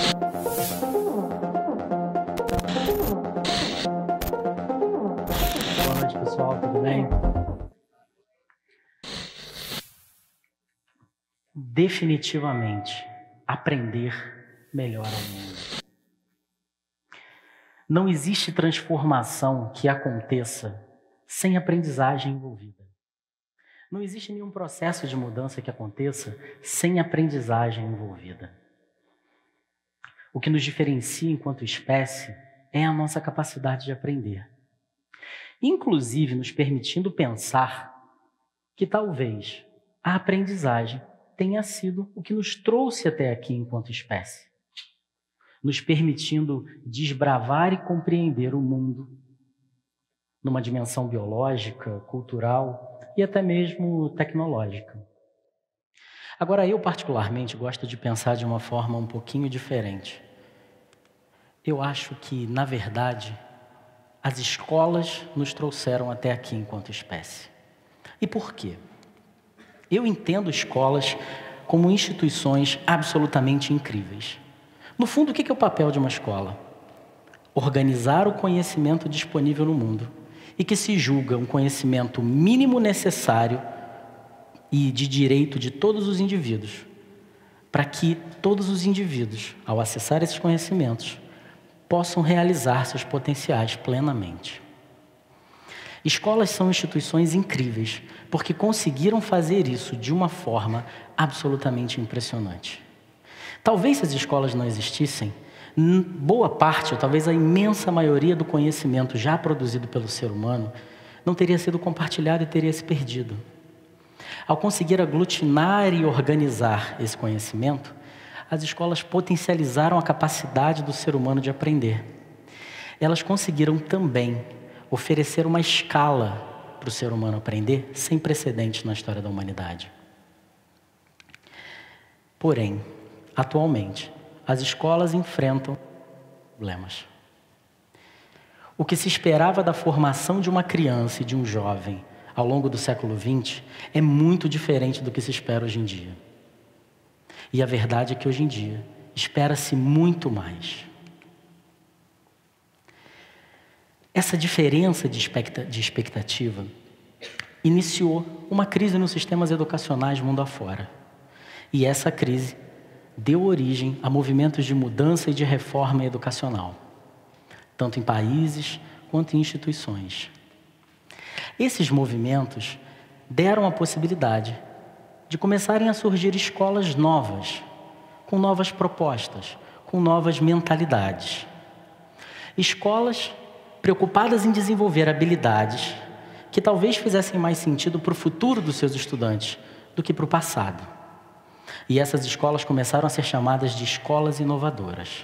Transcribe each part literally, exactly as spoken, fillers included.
Boa noite, pessoal, tudo bem? Definitivamente, aprender melhora o mundo. Não existe transformação que aconteça sem aprendizagem envolvida. Não existe nenhum processo de mudança que aconteça sem aprendizagem envolvida. O que nos diferencia enquanto espécie é a nossa capacidade de aprender. Inclusive nos permitindo pensar que talvez a aprendizagem tenha sido o que nos trouxe até aqui enquanto espécie, nos permitindo desbravar e compreender o mundo numa dimensão biológica, cultural e até mesmo tecnológica. Agora, eu particularmente gosto de pensar de uma forma um pouquinho diferente. Eu acho que, na verdade, as escolas nos trouxeram até aqui enquanto espécie. E por quê? Eu entendo escolas como instituições absolutamente incríveis. No fundo, o que é o papel de uma escola? Organizar o conhecimento disponível no mundo e que se julga um conhecimento mínimo necessário e de direito de todos os indivíduos, para que todos os indivíduos, ao acessar esses conhecimentos, possam realizar seus potenciais plenamente. Escolas são instituições incríveis, porque conseguiram fazer isso de uma forma absolutamente impressionante. Talvez se as escolas não existissem, boa parte, ou talvez a imensa maioria do conhecimento já produzido pelo ser humano não teria sido compartilhado e teria se perdido. Ao conseguir aglutinar e organizar esse conhecimento, as escolas potencializaram a capacidade do ser humano de aprender. Elas conseguiram também oferecer uma escala para o ser humano aprender sem precedentes na história da humanidade. Porém, atualmente, as escolas enfrentam problemas. O que se esperava da formação de uma criança e de um jovem ao longo do século vinte é muito diferente do que se espera hoje em dia. E a verdade é que hoje em dia espera-se muito mais. Essa diferença de expectativa iniciou uma crise nos sistemas educacionais mundo afora. E essa crise deu origem a movimentos de mudança e de reforma educacional, tanto em países quanto em instituições. Esses movimentos deram a possibilidade de começarem a surgir escolas novas, com novas propostas, com novas mentalidades. Escolas preocupadas em desenvolver habilidades que talvez fizessem mais sentido para o futuro dos seus estudantes do que para o passado. E essas escolas começaram a ser chamadas de escolas inovadoras.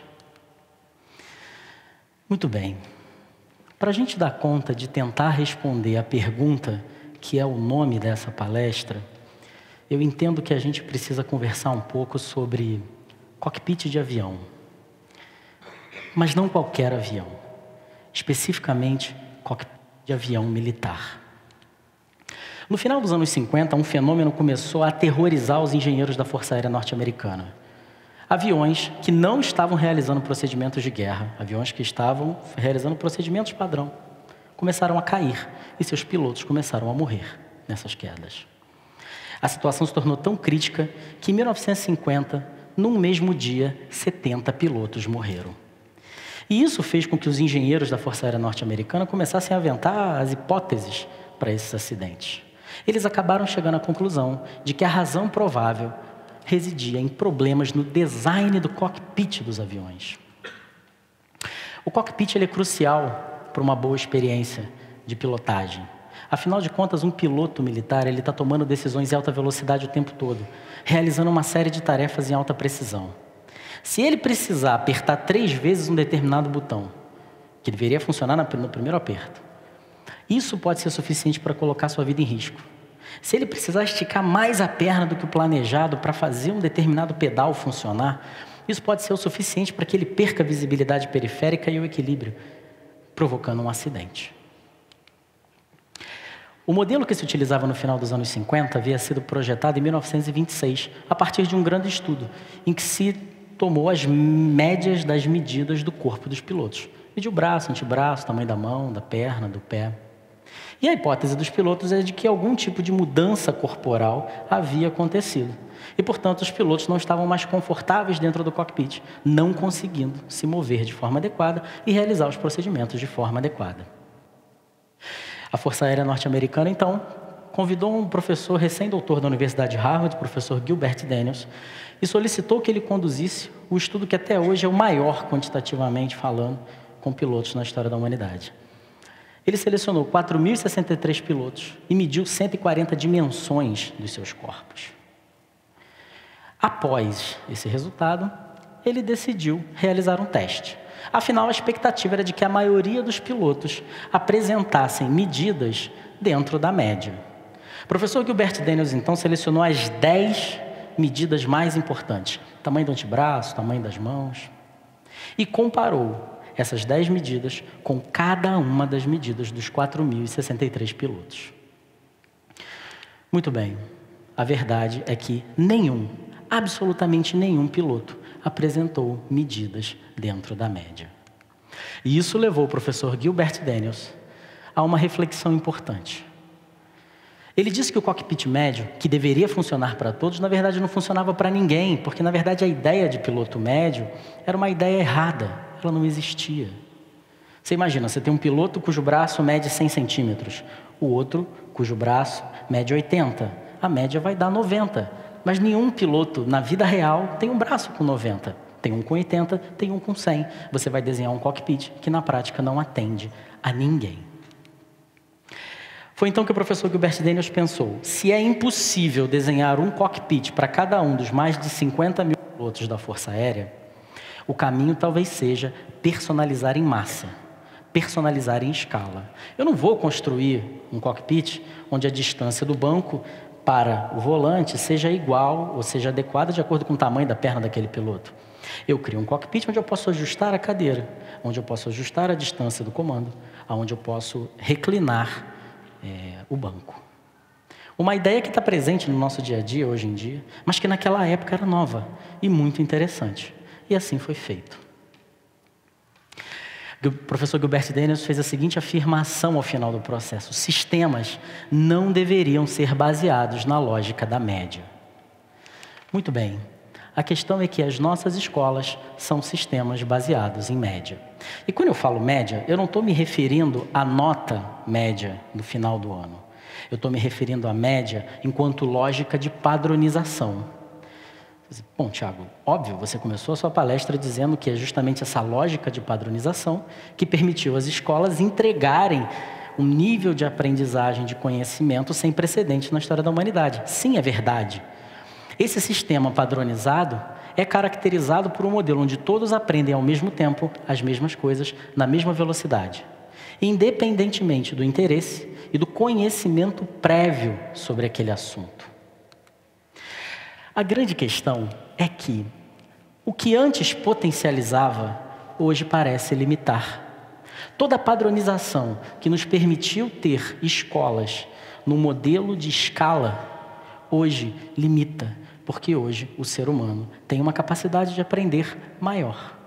Muito bem. Para a gente dar conta de tentar responder a pergunta que é o nome dessa palestra, eu entendo que a gente precisa conversar um pouco sobre cockpit de avião. Mas não qualquer avião. Especificamente, cockpit de avião militar. No final dos anos cinquenta, um fenômeno começou a aterrorizar os engenheiros da Força Aérea Norte-Americana. Aviões que não estavam realizando procedimentos de guerra, aviões que estavam realizando procedimentos padrão, começaram a cair e seus pilotos começaram a morrer nessas quedas. A situação se tornou tão crítica que em mil novecentos e cinquenta, num mesmo dia, setenta pilotos morreram. E isso fez com que os engenheiros da Força Aérea Norte-Americana começassem a aventar as hipóteses para esses acidentes. Eles acabaram chegando à conclusão de que a razão provável residia em problemas no design do cockpit dos aviões. O cockpit ele é crucial para uma boa experiência de pilotagem. Afinal de contas, um piloto militar ele está tomando decisões em alta velocidade o tempo todo, realizando uma série de tarefas em alta precisão. Se ele precisar apertar três vezes um determinado botão, que deveria funcionar no primeiro aperto, isso pode ser suficiente para colocar sua vida em risco. Se ele precisar esticar mais a perna do que o planejado para fazer um determinado pedal funcionar, isso pode ser o suficiente para que ele perca a visibilidade periférica e o equilíbrio, provocando um acidente. O modelo que se utilizava no final dos anos cinquenta havia sido projetado em mil novecentos e vinte e seis, a partir de um grande estudo, em que se tomou as médias das medidas do corpo dos pilotos. Mediu o braço, antebraço, tamanho da mão, da perna, do pé. E a hipótese dos pilotos é de que algum tipo de mudança corporal havia acontecido. E, portanto, os pilotos não estavam mais confortáveis dentro do cockpit, não conseguindo se mover de forma adequada e realizar os procedimentos de forma adequada. A Força Aérea Norte-Americana, então, convidou um professor recém-doutor da Universidade de Harvard, o professor Gilbert Daniels, e solicitou que ele conduzisse o estudo que até hoje é o maior, quantitativamente falando, com pilotos na história da humanidade. Ele selecionou quatro mil e sessenta e três pilotos e mediu cento e quarenta dimensões dos seus corpos. Após esse resultado, ele decidiu realizar um teste. Afinal, a expectativa era de que a maioria dos pilotos apresentassem medidas dentro da média. O professor Gilbert Daniels, então, selecionou as dez medidas mais importantes. Tamanho do antebraço, tamanho das mãos. E comparou essas dez medidas com cada uma das medidas dos quatro mil e sessenta e três pilotos. Muito bem. A verdade é que nenhum, absolutamente nenhum piloto apresentou medidas dentro da média. E isso levou o professor Gilbert Daniels a uma reflexão importante. Ele disse que o cockpit médio, que deveria funcionar para todos, na verdade não funcionava para ninguém, porque na verdade a ideia de piloto médio era uma ideia errada, ela não existia. Você imagina, você tem um piloto cujo braço mede cem centímetros, o outro cujo braço mede oitenta, a média vai dar noventa. Mas nenhum piloto, na vida real, tem um braço com noventa. Tem um com oitenta, tem um com cem. Você vai desenhar um cockpit que, na prática, não atende a ninguém. Foi então que o professor Gilbert Daniels pensou, se é impossível desenhar um cockpit para cada um dos mais de cinquenta mil pilotos da Força Aérea, o caminho talvez seja personalizar em massa, personalizar em escala. Eu não vou construir um cockpit onde a distância do banco para o volante seja igual ou seja adequada de acordo com o tamanho da perna daquele piloto. Eu crio um cockpit onde eu posso ajustar a cadeira, onde eu posso ajustar a distância do comando, onde eu posso reclinar é, o banco. Uma ideia que está presente no nosso dia a dia, hoje em dia, mas que naquela época era nova e muito interessante. E assim foi feito. O professor Gilbert Daniels fez a seguinte afirmação ao final do processo: sistemas não deveriam ser baseados na lógica da média. Muito bem, a questão é que as nossas escolas são sistemas baseados em média. E quando eu falo média, eu não estou me referindo à nota média no final do ano. Eu estou me referindo à média enquanto lógica de padronização. Bom, Tiago, óbvio, você começou a sua palestra dizendo que é justamente essa lógica de padronização que permitiu às escolas entregarem um nível de aprendizagem de conhecimento sem precedentes na história da humanidade. Sim, é verdade. Esse sistema padronizado é caracterizado por um modelo onde todos aprendem ao mesmo tempo as mesmas coisas na mesma velocidade, independentemente do interesse e do conhecimento prévio sobre aquele assunto. A grande questão é que o que antes potencializava, hoje parece limitar. Toda a padronização que nos permitiu ter escolas no modelo de escala, hoje limita, porque hoje o ser humano tem uma capacidade de aprender maior.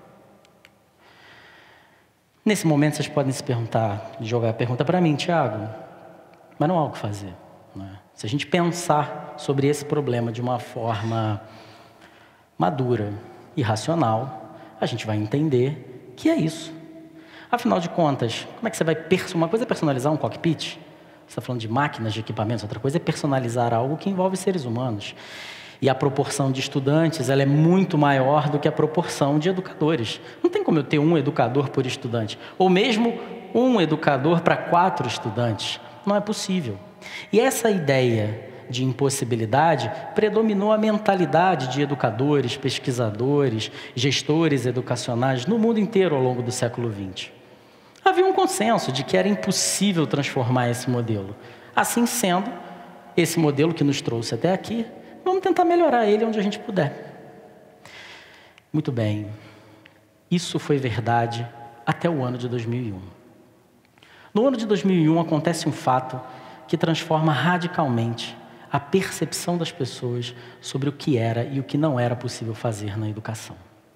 Nesse momento vocês podem se perguntar, jogar a pergunta para mim, Tiago, mas não há o que fazer, não é? Se a gente pensar sobre esse problema de uma forma madura e racional, a gente vai entender que é isso. Afinal de contas, como é que você vai... Perso... Uma coisa é personalizar um cockpit, você está falando de máquinas, de equipamentos, outra coisa é personalizar algo que envolve seres humanos. E a proporção de estudantes, ela é muito maior do que a proporção de educadores. Não tem como eu ter um educador por estudante, ou mesmo um educador para quatro estudantes. Não é possível. E essa ideia de impossibilidade predominou a mentalidade de educadores, pesquisadores, gestores educacionais no mundo inteiro ao longo do século vinte. Havia um consenso de que era impossível transformar esse modelo. Assim sendo, esse modelo que nos trouxe até aqui, vamos tentar melhorar ele onde a gente puder. Muito bem. Isso foi verdade até o ano de dois mil e um. No ano de dois mil e um acontece um fato que transforma radicalmente a percepção das pessoas sobre o que era e o que não era possível fazer na educação.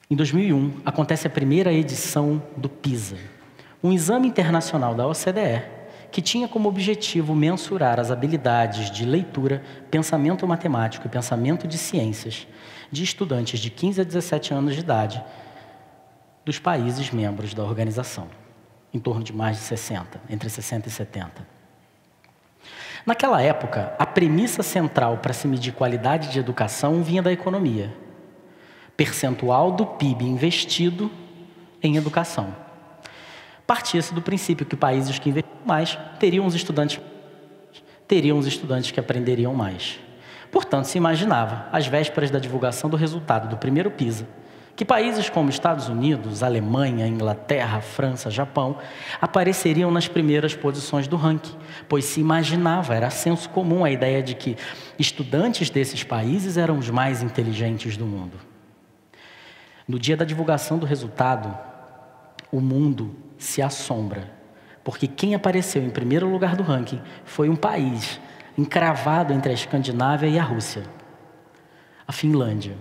Em dois mil e um, acontece a primeira edição do PISA, um exame internacional da O C D E que tinha como objetivo mensurar as habilidades de leitura, pensamento matemático e pensamento de ciências de estudantes de quinze a dezessete anos de idade dos países membros da organização, em torno de mais de sessenta, entre sessenta e setenta. Naquela época, a premissa central para se medir qualidade de educação vinha da economia. Percentual do P I B investido em educação. Partia-se do princípio que países que investiam mais teriam os estudantes, teriam os estudantes que aprenderiam mais. Portanto, se imaginava, às vésperas da divulgação do resultado do primeiro PISA, que países como Estados Unidos, Alemanha, Inglaterra, França, Japão apareceriam nas primeiras posições do ranking, pois se imaginava, era senso comum a ideia de que estudantes desses países eram os mais inteligentes do mundo. No dia da divulgação do resultado, o mundo se assombra, porque quem apareceu em primeiro lugar do ranking foi um país encravado entre a Escandinávia e a Rússia, a Finlândia.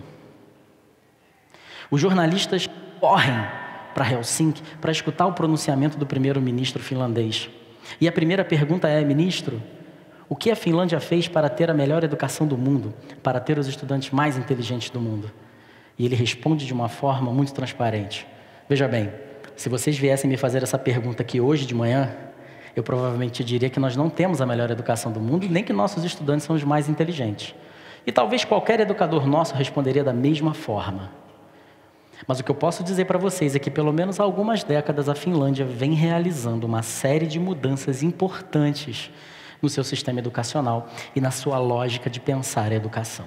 Os jornalistas correm para Helsinki para escutar o pronunciamento do primeiro-ministro finlandês. E a primeira pergunta é: ministro, o que a Finlândia fez para ter a melhor educação do mundo, para ter os estudantes mais inteligentes do mundo? E ele responde de uma forma muito transparente. Veja bem, se vocês viessem me fazer essa pergunta aqui hoje de manhã, eu provavelmente diria que nós não temos a melhor educação do mundo, nem que nossos estudantes são os mais inteligentes. E talvez qualquer educador nosso responderia da mesma forma. Mas o que eu posso dizer para vocês é que, pelo menos há algumas décadas, a Finlândia vem realizando uma série de mudanças importantes no seu sistema educacional e na sua lógica de pensar a educação.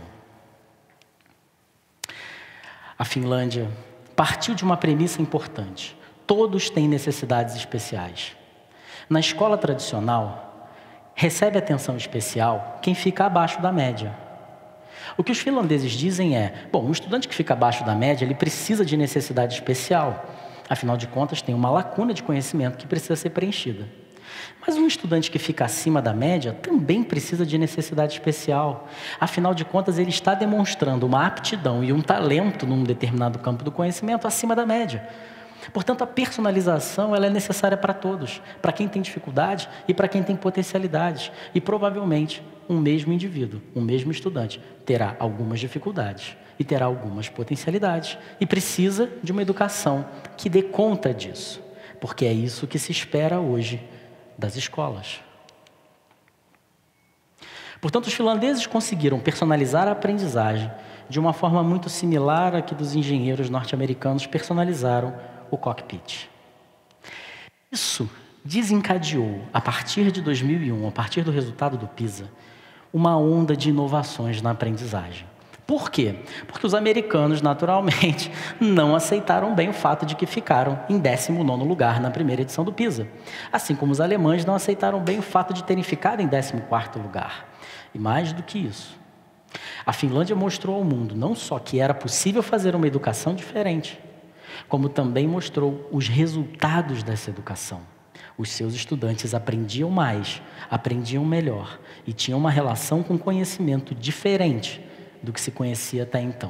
A Finlândia partiu de uma premissa importante. Todos têm necessidades especiais. Na escola tradicional, recebe atenção especial quem fica abaixo da média. O que os finlandeses dizem é, bom, um estudante que fica abaixo da média, ele precisa de necessidade especial. Afinal de contas, tem uma lacuna de conhecimento que precisa ser preenchida. Mas um estudante que fica acima da média também precisa de necessidade especial. Afinal de contas, ele está demonstrando uma aptidão e um talento num determinado campo do conhecimento acima da média. Portanto, a personalização ela é necessária para todos, para quem tem dificuldade e para quem tem potencialidades. E provavelmente, um mesmo indivíduo, um mesmo estudante, terá algumas dificuldades e terá algumas potencialidades. E precisa de uma educação que dê conta disso, porque é isso que se espera hoje das escolas. Portanto, os finlandeses conseguiram personalizar a aprendizagem de uma forma muito similar à que dos engenheiros norte-americanos personalizaram o cockpit. Isso desencadeou, a partir de dois mil e um, a partir do resultado do PISA, uma onda de inovações na aprendizagem. Por quê? Porque os americanos, naturalmente, não aceitaram bem o fato de que ficaram em décimo nono lugar na primeira edição do PISA. Assim como os alemães não aceitaram bem o fato de terem ficado em décimo quarto lugar. E mais do que isso, a Finlândia mostrou ao mundo não só que era possível fazer uma educação diferente, como também mostrou os resultados dessa educação. Os seus estudantes aprendiam mais, aprendiam melhor e tinham uma relação com conhecimento diferente do que se conhecia até então.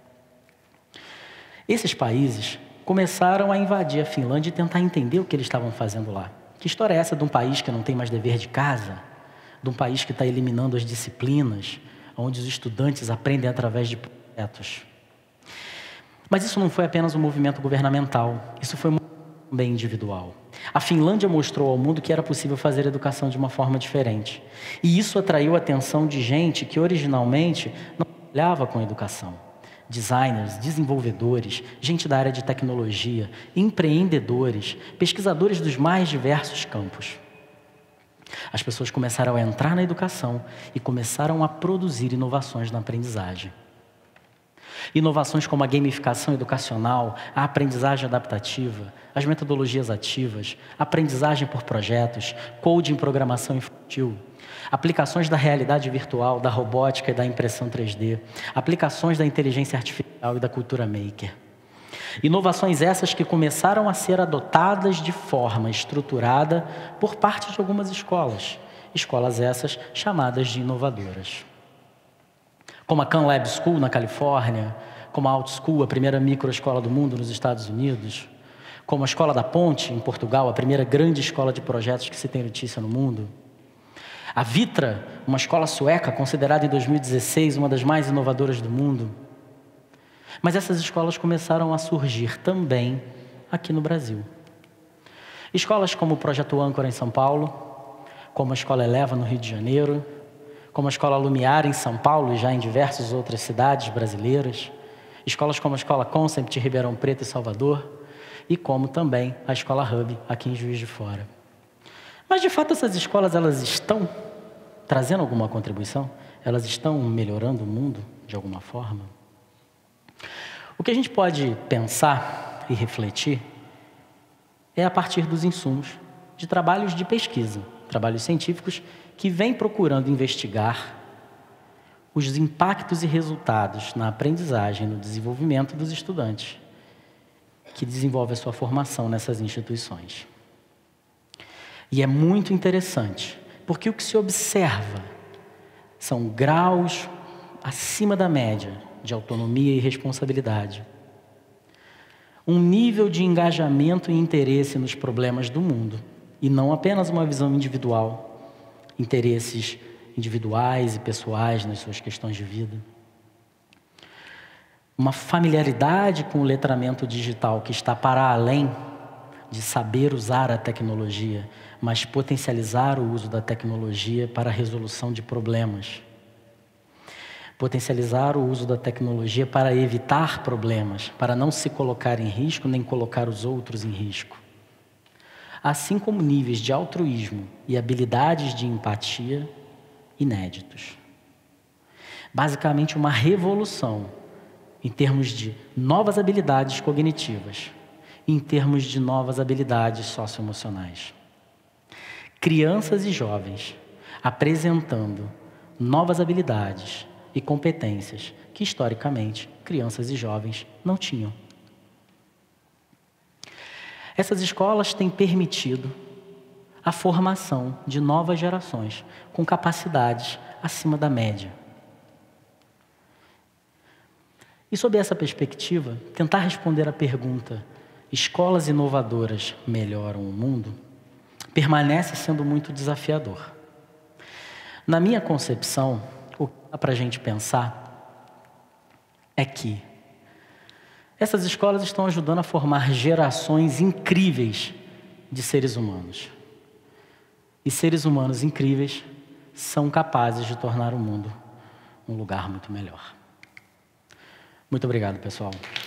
Esses países começaram a invadir a Finlândia e tentar entender o que eles estavam fazendo lá. Que história é essa de um país que não tem mais dever de casa? De um país que está eliminando as disciplinas, onde os estudantes aprendem através de projetos? Mas isso não foi apenas um movimento governamental, isso foi um movimento bem individual. A Finlândia mostrou ao mundo que era possível fazer educação de uma forma diferente. E isso atraiu a atenção de gente que originalmente não trabalhava com educação. Designers, desenvolvedores, gente da área de tecnologia, empreendedores, pesquisadores dos mais diversos campos. As pessoas começaram a entrar na educação e começaram a produzir inovações na aprendizagem. Inovações como a gamificação educacional, a aprendizagem adaptativa, as metodologias ativas, aprendizagem por projetos, coding em programação infantil, aplicações da realidade virtual, da robótica e da impressão três D, aplicações da inteligência artificial e da cultura maker. Inovações essas que começaram a ser adotadas de forma estruturada por parte de algumas escolas, escolas essas chamadas de inovadoras. Como a Khan Lab School, na Califórnia, como a Outschool, a primeira microescola do mundo nos Estados Unidos, como a Escola da Ponte, em Portugal, a primeira grande escola de projetos que se tem notícia no mundo. A Vitra, uma escola sueca, considerada em dois mil e dezesseis uma das mais inovadoras do mundo. Mas essas escolas começaram a surgir também aqui no Brasil. Escolas como o Projeto Âncora em São Paulo, como a Escola Eleva no Rio de Janeiro, como a Escola Lumiar em São Paulo e já em diversas outras cidades brasileiras, escolas como a Escola Concept em Ribeirão Preto e Salvador, e como também a Escola Hub aqui em Juiz de Fora. Mas, de fato, essas escolas, elas estão trazendo alguma contribuição? Elas estão melhorando o mundo de alguma forma? O que a gente pode pensar e refletir é a partir dos insumos de trabalhos de pesquisa, trabalhos científicos que vêm procurando investigar os impactos e resultados na aprendizagem, no desenvolvimento dos estudantes que desenvolvem a sua formação nessas instituições. E é muito interessante, porque o que se observa são graus acima da média de autonomia e responsabilidade. Um nível de engajamento e interesse nos problemas do mundo, e não apenas uma visão individual, interesses individuais e pessoais nas suas questões de vida. Uma familiaridade com o letramento digital que está para além de saber usar a tecnologia, mas potencializar o uso da tecnologia para a resolução de problemas. Potencializar o uso da tecnologia para evitar problemas, para não se colocar em risco nem colocar os outros em risco. Assim como níveis de altruísmo e habilidades de empatia inéditos. Basicamente, uma revolução em termos de novas habilidades cognitivas, em termos de novas habilidades socioemocionais. Crianças e jovens apresentando novas habilidades e competências que, historicamente, crianças e jovens não tinham. Essas escolas têm permitido a formação de novas gerações com capacidades acima da média. E, sob essa perspectiva, tentar responder à pergunta: escolas inovadoras melhoram o mundo? Permanece sendo muito desafiador. Na minha concepção, o que dá para a gente pensar é que essas escolas estão ajudando a formar gerações incríveis de seres humanos. E seres humanos incríveis são capazes de tornar o mundo um lugar muito melhor. Muito obrigado, pessoal.